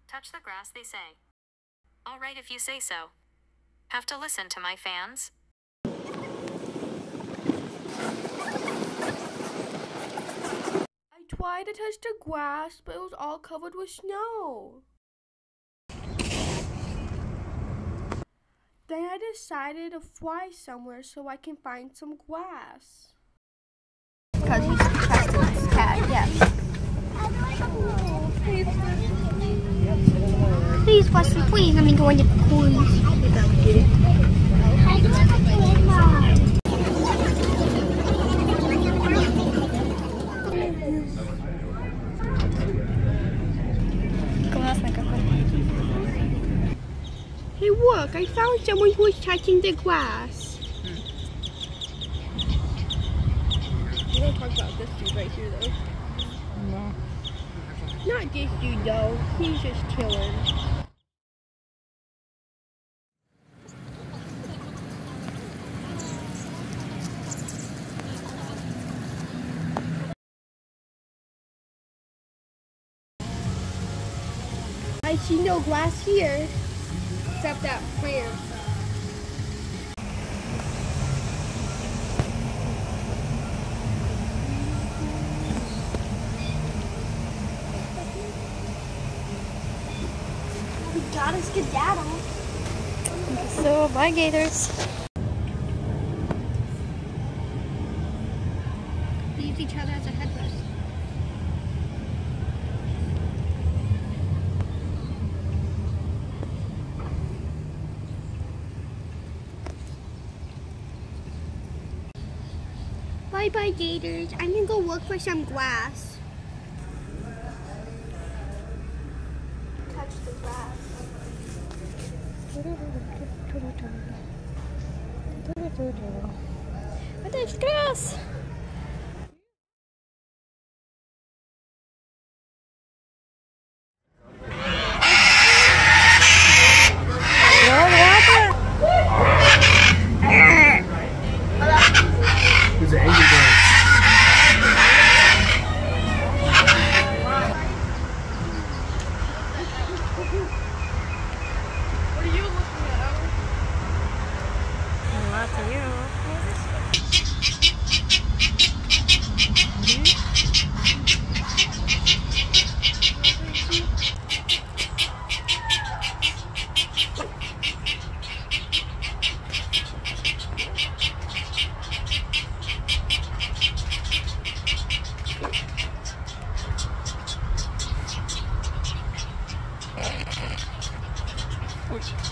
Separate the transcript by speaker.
Speaker 1: Touch the grass, they say. All right if you say so. Have to listen to my fans?
Speaker 2: I tried to touch the grass, but it was all covered with snow. Then I decided to fly somewhere so I can find some grass.
Speaker 3: Because he's such a nice cat, yes. Please, Wesley, please let me go and get the coins.
Speaker 2: Hey, look, I found someone who was touching the grass. We don't talk about this dude right here, though.
Speaker 3: No.
Speaker 2: Not this dude, though. He's just chilling. I see no grass here, except that plant.
Speaker 3: We gotta skedaddle.
Speaker 4: So, bye, gators.
Speaker 3: We use each other as a headrest. Bye-bye, gators. I'm gonna go look for some grass. Touch the grass.
Speaker 4: There's grass.
Speaker 5: He's an angry dog.
Speaker 2: What are you looking at?
Speaker 4: Not to you.
Speaker 5: Ouch.